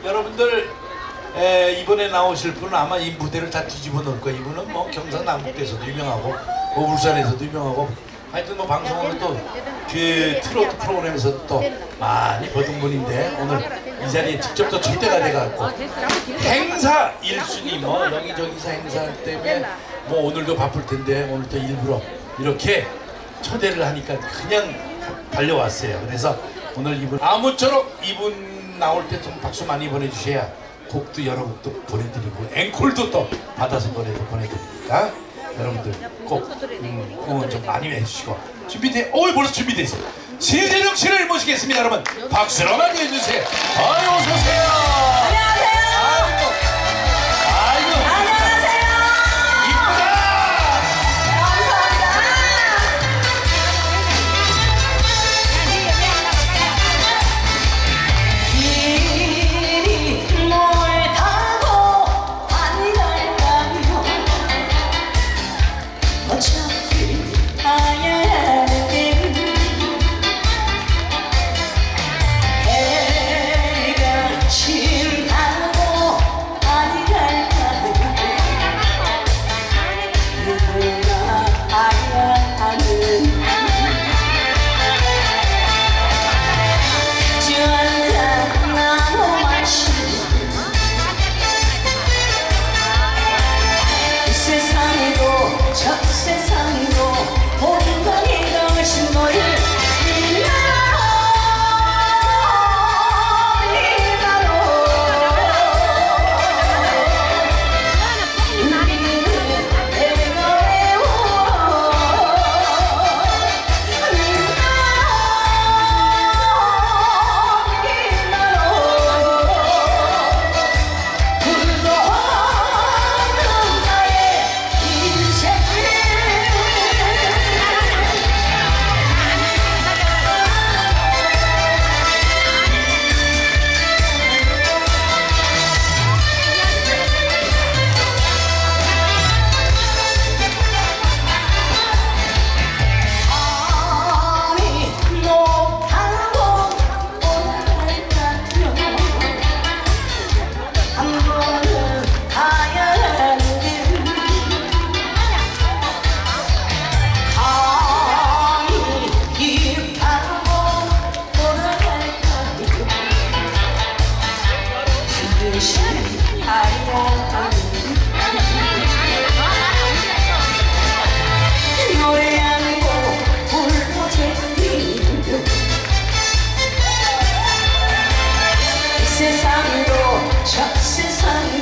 여러분들 이번에 나오실 분은 아마 이 무대를 다 뒤집어 놓을 거예요. 이분은 뭐 경상남북도에서도 유명하고 뭐 울산에서도 유명하고 하여튼 뭐 방송하면 또 그 트로트 프로그램에서도 또 많이 보던 분인데 오늘 이 자리에 직접 또 초대가 돼갖고 행사 1순위 뭐 여기저기서 행사 때문에 뭐 오늘도 바쁠 텐데 오늘 또 일부러 이렇게 초대를 하니까 그냥 달려왔어요. 그래서 오늘 이분 아무쪼록 이분 나올 때 좀 박수 많이 보내주셔야 곡도 여러 곡도 보내드리고 앵콜도 또 받아서 노래도 보내드리니까 여러분들 꼭 응원 좀 많이 해주시고 준비돼? 벌써 준비돼 있어요. 신세령 씨를 모시겠습니다. 여러분 박수로 많이 해주세요. 아유 어서오세요. 안녕하세요. 아이고 안녕하세요. 이쁘다. 길이 멀다고 안 갈까요? 어차피 가야 하는데 해가 진다고 안 갈까요? 누구나 알아야 하는 저 세상도 모든 걸 잃어버린 너를 세상도 저 세상